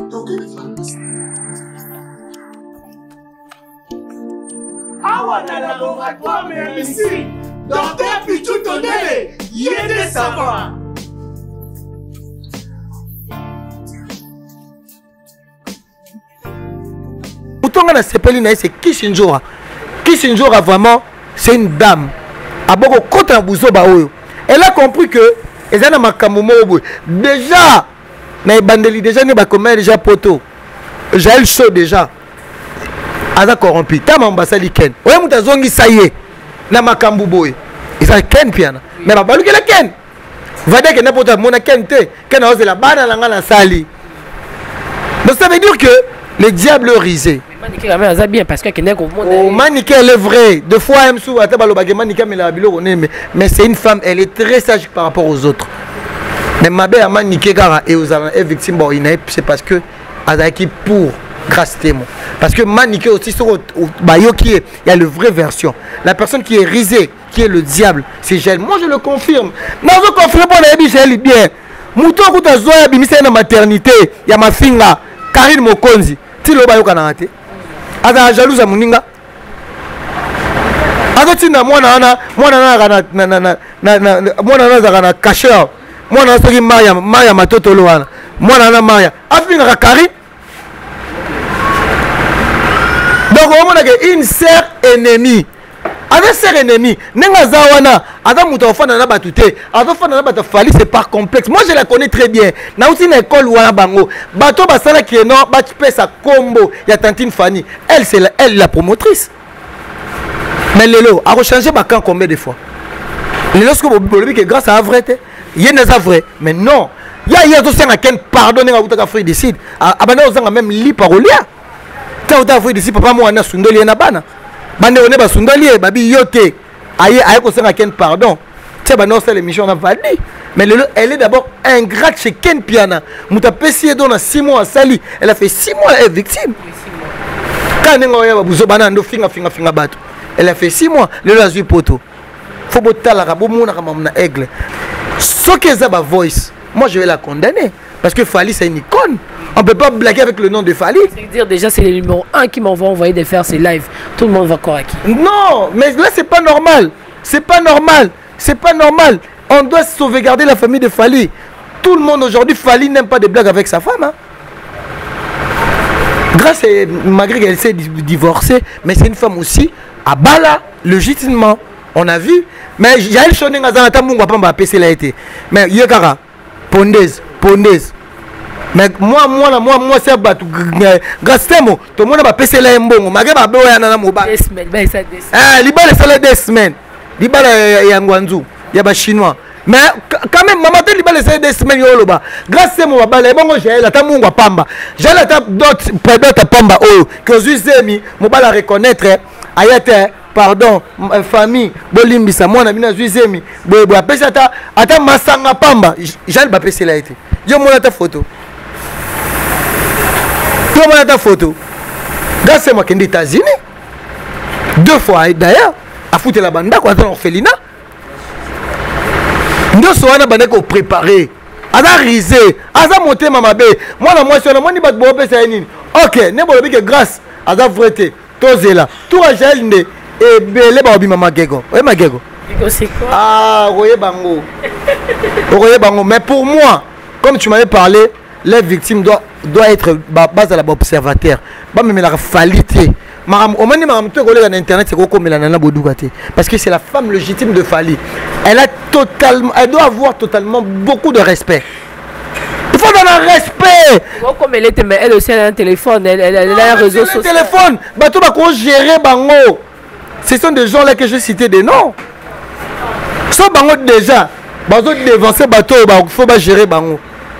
G: Awa na laboratoire mais ici, docteur Pichou Tondele, y est des savants.
A: Moutonga na sepeli na c'est Kishinjora. Kishinjora vraiment, c'est une dame. Aboko kota buzoba oyo. Elle a compris que ezana makambo mobo. Déjà na bandeli déjà ne ba comment déjà poto. J'ai le chaud déjà. Aza corrompu. Tama mbasali ken. Oye mutazongi saye na makambo boy. Isa ken piana. Mais ba baluki la ken. Va dire que n'importe mona ken te, ken ose la bana la ngana sali. Donc ça veut dire que le diable risé.
B: Maniké quand même ça bien parce que
A: oh, Maniké elle est vraie. Deux fois elle me sou ata balobage Maniké mais la bilo mais c'est une femme, elle est très sage par rapport aux autres. Mais ma belle Maniké gara et aux est victime bon c'est parce que azaki pour grâce témoin. Parce que Maniké aussi sur bayo qui est il y a le vrai version. La personne qui est risée, qui est le diable, c'est Gel. Moi je le confirme. Non je confirme pas la Gel bien. Mouton kuta zoya bimisa na maternité, ya mafinga Karine Mokonzi. Ti lo bayo kana ate. Aza jalousa muninga. Aza tina mwana na kana cacheur. Mwana soki Maya matotolo wana. Mwana na Maya. Afinga ka Karine. Donc on a une sœur ennemie. Avec sœur ennemie, nenga zawana, adam muta ofana na batute, adam fana na batafali c'est pas complexe. Moi je la connais très bien. Na aussi na école wana bango. Bato basala qui est non, bat sa combo, ya tantine Fanny. Elle c'est elle la promotrice. Mais lelo a rechangé ba camp combien de fois. Lelo ce que bolobi que grâce à vrai il y a vrai, mais non. Il y a tout ça ken pardonner à utaka frère décide. Abana ozanga même li parolia. Quand utaka frère décide papa moi na sundoli na bana. Bande on est bas sundoli babi yote. Aye ko senga ken pardon. C'est ba non c'est l'émission na valide. Mais elle est d'abord ingrate chez Ken Piana. Muta pesier dans 6 mois à Sali. Elle a fait 6 mois elle est victime. Quand nengo ya babuzo bana ndo finga bato. Elle a fait 6 mois le lazu poto. Faut botala ka bomona ka mamna aigle. Ce que ça ba voice, moi je vais la condamner parce que Fali c'est une icône. On ne peut pas blaguer avec le nom de Fali.
B: C'est-à-dire déjà c'est le numéro 1 qui m'envoie envoyer de faire ses lives. Tout le monde va croire à qui.
A: Non, mais là c'est pas normal. C'est pas normal. C'est pas normal. On doit sauvegarder la famille de Fali. Tout le monde aujourd'hui, Fali n'aime pas de blagues avec sa femme. Hein. Grâce malgré qu'elle s'est divorcée, mais c'est une femme aussi à Bala, légitimement. On a vu. Mais Jaël Choning Azanata Munga Pamba a PC l'a été. Mais Yekara, pondaise. Mais moi c'est battu grâce à moi tout le monde va passer là mbongo malgré ba bewa na moba
B: 2 semaines ben ça 2 semaines
A: libala c'est 2 semaines libala ya ngwanzu ya ba chinois mais quand même maman te libala c'est 2 semaines yoloba grâce à moi bala bongo j'ai la ta mungu pamba j'ai la ta d'autres pamba oh que zemi mobala reconnaître ayate pardon famille bolimbisa mwana bina zemi bo apesa ata masanga pamba j'ai ba pesa là été yo mona ta photo. Comment ta photo? Grâce à moi qui est aux États-Unis. 2 fois d'ailleurs. À foutre la bande quoi dans l'orphelinat. Nous sommes bande qu'on préparé. Ada risé. Ada monté mama bé. Moi la moitié moi ni bat bo pesa nini. OK, ne bo que grâce ada vraité. Tozela. Tout a jalne et belé ba obi mama gego. Oui ma gego.
B: Gego c'est quoi?
A: Ah, royé bango. Royé bango mais pour moi comme tu m'avais parlé les victimes doit être base à l'observateur. Même la falité. Parce que c'est la femme légitime de Fali. Elle doit avoir totalement beaucoup de respect. Il faut donner un respect.
B: Comme elle était, mais elle aussi elle a un téléphone, elle a un réseau social.
A: Un téléphone. Bateau va gérer bango. Ce sont des gens là que j'ai cité des noms. Soit bango déjà. Bateau dévancer bateau, faut pas gérer bango.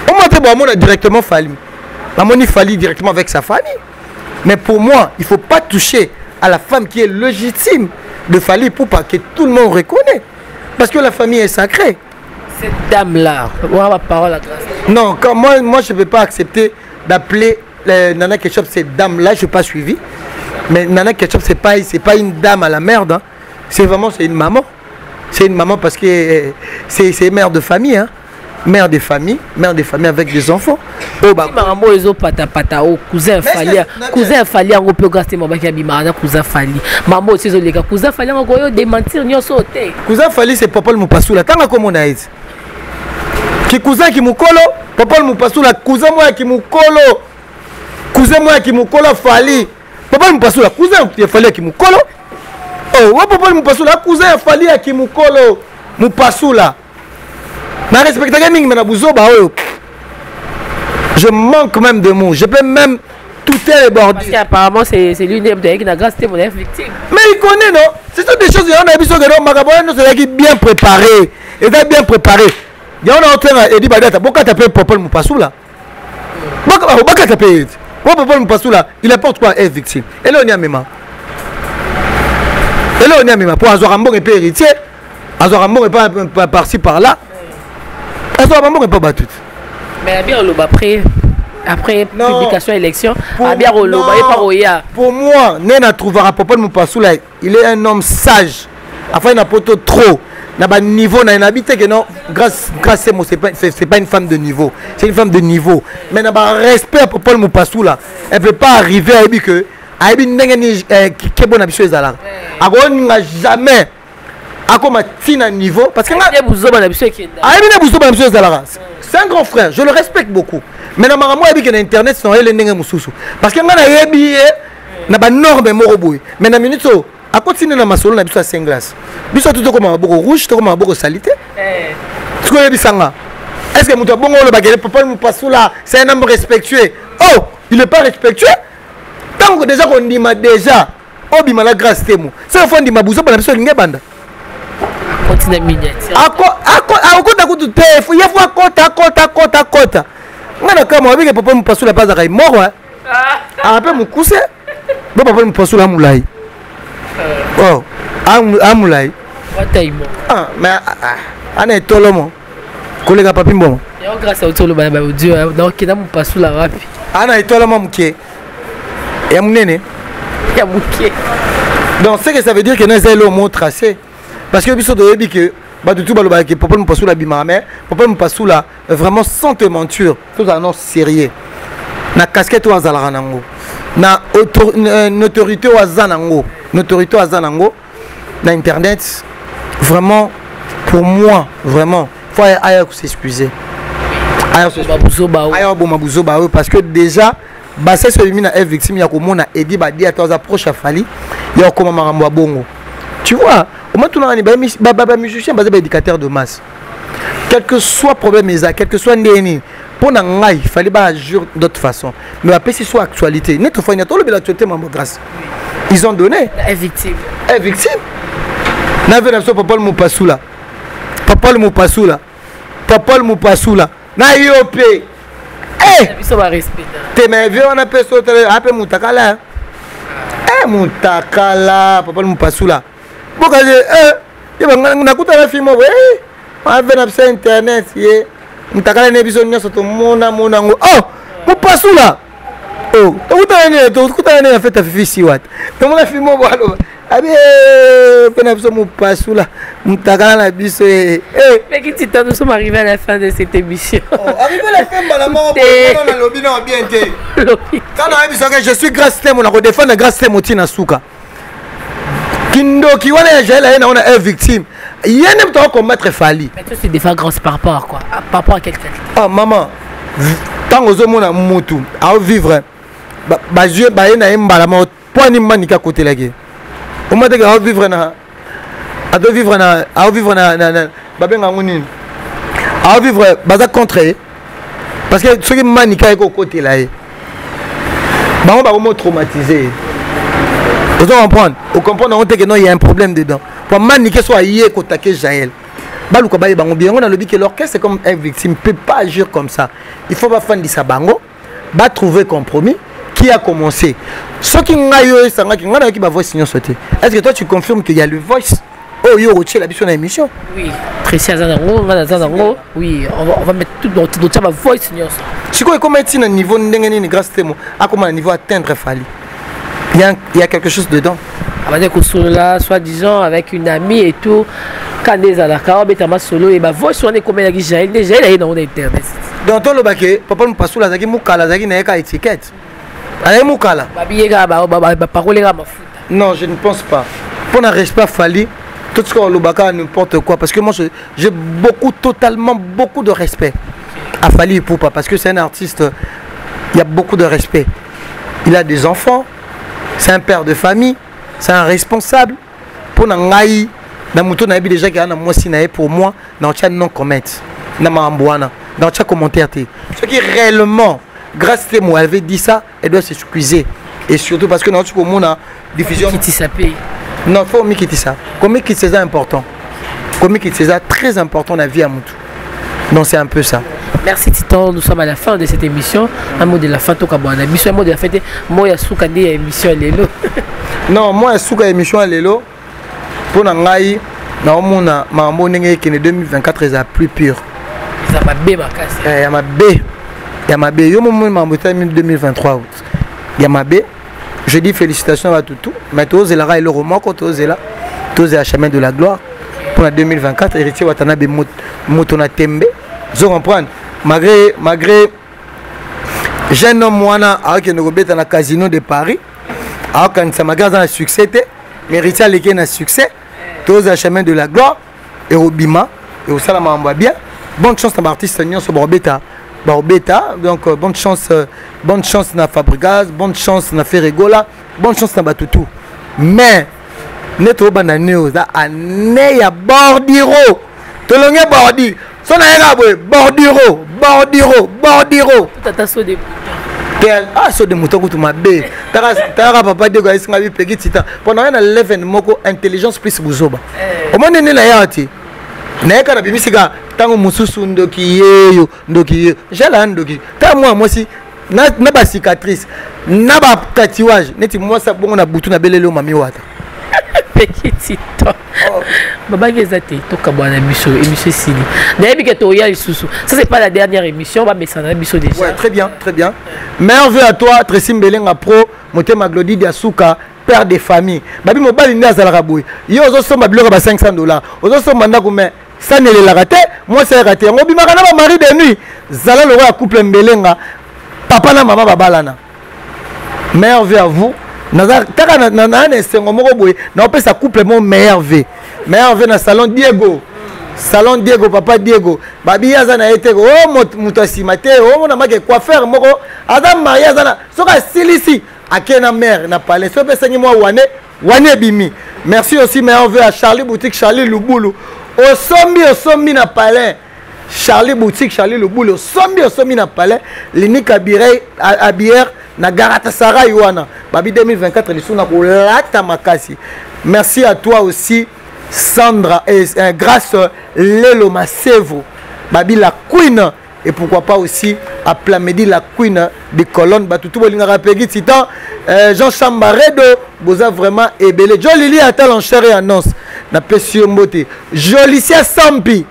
A: Au moins, on a directement fallu. Maman, il fallait directement avec sa famille. Mais pour moi, il ne faut pas toucher à la femme qui est légitime de Fally pour pas que tout le monde reconnaisse. Parce que la famille est sacrée.
B: Cette dame-là, voilà ma parole à grâce.
A: Non, quand moi je ne peux pas accepter d'appeler Nana Ketchup cette dame-là, je ne suis pas suivi. Mais Nana Ketchup, c'est pas une dame à la merde. Hein. C'est une maman. C'est une maman parce que c'est mère de famille. Hein. Mère de famille avec des enfants.
B: Oh bah maman ezo pata cousin Fally on peut gaster mon bac abimana cousin Fally. Maman aussi zo leka cousin Fally on go démentir nyoso te.
A: Cousin Fally c'est papa le Mupasula. Tanga comme on a dit. Qui cousin qui mukolo, papa le Mupasula, cousin moi qui mukolo. Cousin moi qui mukolo Fally. Papa le Mupasula, cousin qui Fally qui mukolo. Oh, papa le Mupasula, cousin Fally qui mukolo. Mupasula. Na respecte gaming mais na buzoba oyo. Je manque même de mots. Je peux même tout les bords.
B: Parce qu'apparemment c'est l'une des qui n'a grâce mon victime.
A: Mais il connaît non. C'est toutes des choses on a vu sur que Magabono c'est bien préparé. Il est bien préparé. Il y a un autre et dit badata pourquoi t'appelles papa le Mupasula. Pourquoi t'appelles papa le Mupasula, il apporte quoi est victime. Et là on y a même. Et là on y a même pour Azorambon et héritier. Azorambon est pas par-ci par-là. Azorambon est pas battu.
B: Mais bien après publication élection, bien
A: pour moi, Nena trouvera papa le Mupasula, il est un homme sage. Enfin, il n'a pas trop. Il n'a niveau, il n'a habité que non. Grâce à moi, c'est pas une femme de niveau. C'est une femme de niveau. Mais il n'a pas respect à papa le Mupasula. Elle ne peut pas arriver à dire que Aïbi n'est pas bon habitué à la. On n'a jamais. À niveau parce que c'est un grand frère, je le respecte beaucoup. Mais dans ma avec internet sont les nègres mususu parce que na ba norme moroboy mais na minute à continuer na masolo na biso à Saint-Glace biso tout comme maboko rouge tout comme maboko salité tu connais bisanga est-ce que muto bongo le bagage papa mu pasula c'est un homme respectueux. Oh il est pas respectueux tant que déjà on dit déjà oh bima la grâce temo ça faut ndi mabuzo na biso linge banda
B: continue miniature
A: akota kutu te il faut akota ngana kama wabike papa Mupasula pas akai moro hein ape mukuse bo papa Mupasula mulai oh amulai
B: wataimo
A: mais ana tolomo kolega papi mbomo
B: yo grâce au tolo ba audio donc na Mupasula wapi
A: ana tolomo mke ya munene
B: ya muke
A: donc c'est que ça veut dire que nous avons le mot tracé parce que biso de que tout baloba que papa Mupasula bimame papa Mupasula vraiment sans te mentir tout annonce sérieux na casquette wa zalaka nango na notoriété wa zanango na internet vraiment pour moi vraiment faut aller s'excuser parce que déjà c'est celui na victime ya komona edi ba dia toza proche à Fally ya koma marambo ya bongo tu vois au moins tout le musicien basé éducateur de masse quel que soit problème quel que soit ndeni pour n'engager il fallait pas agir d'autre façon mais après c'est soit actualité notre fois il y a tout le l'actualité maman grâce ils ont donné
B: est victime
A: n'avait pas papa le Mupasula na IOP
B: biso ba respect
A: te mais vieux on appelle ça appelle mutakala mutakala papa le Mupasula boka nakuta na film ave na bisa internet ye mutakala ne biso nyoso to mona ngo oh Mupasula oh ukuta ne fait fifi siwat to mona film balo abi pena biso Mupasula mutakala na biso
B: mais qui t'entend nous sommes arrivés à la fin de cette émission
A: arrivé la fin balamamo na lobby na bien té quand on a biso que je suis grâce temo na ko défendre grâce temo tina suka Kindoki wana jela na on est victime. Il y a même temps combattre Fally.
B: Mais toi c'est des fois grâce par rapport à quoi? Par rapport à quelqu'un.
A: Ah maman, tant aux hommes na mutu, à vivre. Ba Dieu ba na mbala mo point ni manika côté la guerre. On m'a dit à vivre na ba benga ngoni. À vivre baza contre parce que ceux qui manika ko côté là. Ba on va vraiment traumatiser. Vous comprenez? Vous comprenez qu'il y a un problème dedans. Pour maniquer soit hier qu'on taquer Jaël. baluka baye bango bien on a le dit que l'orchestre c'est comme un victime peut pas agir comme ça il faut pas faire sa bango va trouver compromis qui a commencé ce qui ngayo sanga qui ngana qui va voice signon sauter est-ce que toi tu confirmes qu'il y a le voice oh yo rocher la biso na émission
B: oui précis oui on va mettre tout dans ma voice signon
A: si quoi comment est-il un niveau ndengeni ni grâce temo à comment un niveau atteindre Fally il y a quelque chose dedans
B: on va dire que là soi-disant avec une amie et tout quand des alaka betama solo et ba voice on est comme la Jaël déjà il est dans internet
A: dans ton le baké papa nous passe la zaki mukala zaki na ka étiquette allez mukala
B: babiyega ba parole ga mafuta
A: non je ne pense pas pour un respect Fally tout ce qu'on le baka n'importe quoi parce que moi j'ai totalement beaucoup de respect à Fally Ipupa parce que c'est un artiste il y a beaucoup de respect il a des enfants c'est un père de famille c'est un responsable pour nangai na muto na bi déjà qui a na moi si na pour moi dans chat non comment na mambwana dans chat commentaire ce qui réellement grâce à moi elle avait dit ça elle doit s'excuser et surtout parce que dans tout le monde a diffusion
B: qui ça paye
A: non faut mi quitter ça comme qui c'est important comme qui c'est très important la vie à mutu donc c'est un peu ça.
B: Merci Titan, nous sommes à la fin de cette émission. Un mot de la fin, un mot de la fin, moi il y a souka de émission Lelo.
A: Non, moi il y a souka émission Lelo. Pour nangai, na omona mambo ndenge qui ne 2024 est plus pur.
B: Ça m'a bé ma casse.
A: Il y a ma bé. Yo moment mambo 2023. Il y a ma bé. Je dis félicitations à tout. Mais tous la et le roman quand tous là, tous à chemin de la gloire pour la 2024 héritier Watanabe Motona Tembe. Vous comprenez malgré jeune homme wana avec une robette dans le casino de Paris alors quand ça magasin a succès mérité les na succès tous à chemin de la gloire et Robima et au salama en bien bonne chance à l'artiste Nyon sur Barbeta donc bonne chance na Fabregas bonne chance na Ferregola bonne chance na Batutu mais netto bananeo za ane ya bordiro tolonge bordi son aïe bordiro
B: tata so de
A: ah so de mouton tout ma bé tara papa de gars singa bi petit temps pendant un 11 moko intelligence plus buzoba au moins nene na yati na ka na bimisika tango mususu ndoki jala ndoki ta moi si na ba cicatrice na ba tatouage neti moi ça bon na butu na belelo mami wata
B: petit Titan baba gezate toka bwana émission Sili d'ailleurs que to ya isusu ça c'est pas la dernière émission ba mesana biso déjà
A: ouais très bien merveille à toi Tracy Mbelenga pro motema Glody Diasuka père de famille babi mobali ndi azalaka boy yo ozo somba biloko ba $500 ozo somba ndako mais ça ne le raté moi c'est raté ngobi makana ba mari de nuit zala le roi couple Mbelenga papa na maman babalana merveille à vous Nazar taka na sengo moko boy na opesa couple mon meilleur na salon Diego papa Diego babi yaza na ete oh muto simate oh na make coiffeur moko adam maria zana soka silisi akena mère na palais so pesa moi wane bimi merci aussi meilleur vœu à Charlie boutique Charlie Lubulu osombi na palais Charlie boutique Charlie Lubulu osombi na palais l'unique à bière na Galatasaray wana babi 2024 lisuna ko lata makasi merci à toi aussi Sandra et grâce Lelo Masevo babi la queen et pourquoi pas aussi à Plamedi la queen de colonne batutu bolinga rapegi Titan Jean Chambaredo boza vraiment ebele Jolili atal en chair et annonce na Pesio Mbote Jolicia Sampi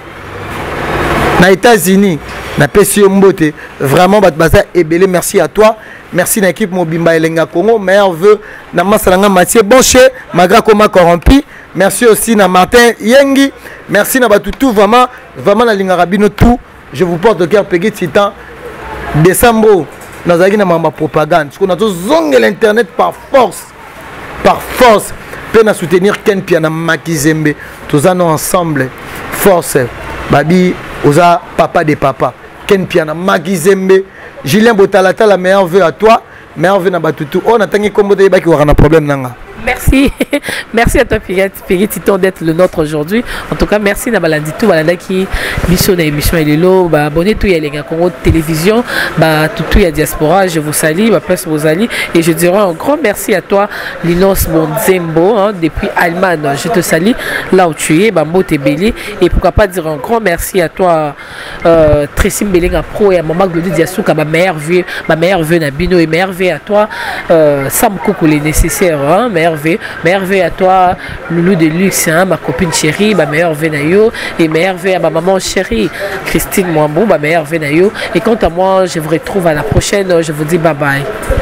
A: na États-Unis na Pesio Mbote vraiment batbaza ebele merci à toi. Merci à l'équipe Mobimba Elenga Congo. Meilleur vœu na Masalanga Mathieu Bonché, Magra Koma Corrompi. Merci aussi à Martin Yengi. Merci à Batutu, vraiment la Lingarabino tout. Je vous porte au cœur Peggy Titan. Décembre, nous avons ma propagande. Parce qu'on a tous zongé l'internet par force. Peine à soutenir Ken Piana Makizembe. Tous nous ensemble. Force. Babi, Oza, papa des papas. Ken Piana Makizembe. Julien Botalata, la meilleure vœu à toi, meilleure vœu à Batutu. On a tangi combo de yeba qui aura un problème nanga.
B: Merci. Merci à toi, Piggy Titon, d'être le nôtre aujourd'hui. En tout cas, merci à Balandi tout, Balanda qui mission na émission et lelo, abonnez tout, il y a les Congo télévision, tout il y a diaspora, je vous salue, place vous salue et je dirais un grand merci à toi, Linos Bonzembo, hein, depuis Allemagne. Je te salue là où tu es, Bambo Tebeli, et pourquoi pas dire un grand merci à toi, Tracy Mbelenga Pro et à Maman Glody Diasouka, ma meilleure vue Nabino et meilleure vue à toi, Sam Koukou les nécessaires, hein, meilleure vue à toi, Loulou de luxe, hein, ma copine chérie, ma meilleure vue Nayo, et meilleure vue à ma maman chérie, Christine Mwambou, ma meilleure vue Nayo. Et quant à moi, je vous retrouve à la prochaine, je vous dis bye bye.